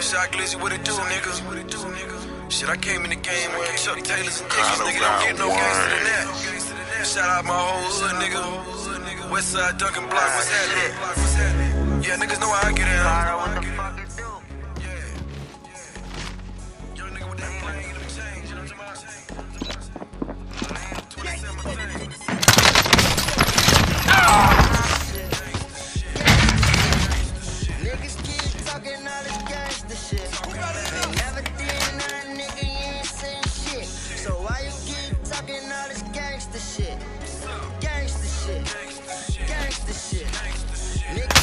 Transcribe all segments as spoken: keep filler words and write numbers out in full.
Shot Glizzy, what it do, nigga? Shit, I came in the game wearing Chuck Taylors and Dickies, nigga. Don't get no gangster than that. Shout out my whole hood, nigga. Westside Duncan Block, what's happening? Yeah, niggas know how I get in. Young nigga with that plane, you know what I'm saying? You know what I'm saying? Niggas keep talking all this gangsta shit. Ain't never did nothing, nigga, you ain't seen shit. So why you keep talking all this gangsta shit? Gangsta shit, gangsta shit. Niggas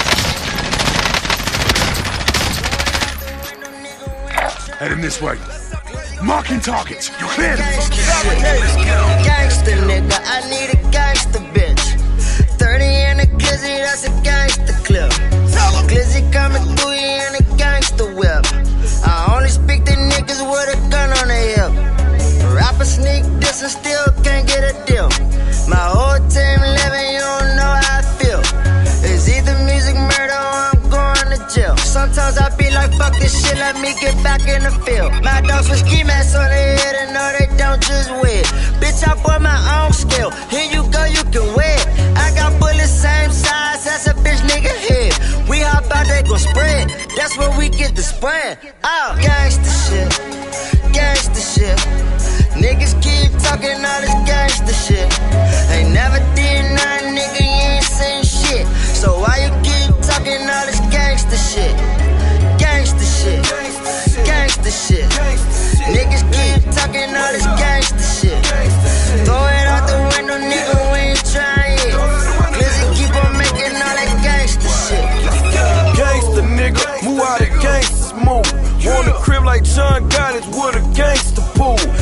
Heading this way. Marking targets. You clear? Gangsta nigga, I need a gangsta bitch. thirty in a glizzy, that's a gangsta clip. Glizzy coming through here in a gangsta whip. I only speak to niggas with a gun on their hip. Rapper sneak this and still can't get a deal. My whole team living, you don't know how I feel. It's either music murder or I'm going to jail. Sometimes I be like, fuck this shit, let me get back in the field. My dogs with ski masks on their head and no, they don't just wear it. Bitch, I bought my own scale. Here you go, you can wear it. I got bullets same size as a bitch nigga head. We hop out, they gon' spread. That's where we get the spread. Oh, gangsta shit, gangsta shit. Niggas keep talking all this gangsta shit. Ain't never did nothing, nigga, you ain't seen shit. So why you keep talking all this gangsta shit? Gangsta shit, gangsta shit. Niggas keep talking all this gangsta shit. Throw it out the window, nigga, we ain't trying it. Glizzy keep on making all that gangsta shit. Gangsta nigga, move out of gangsta move. Want a crib like John Goddard with a gangsta pool.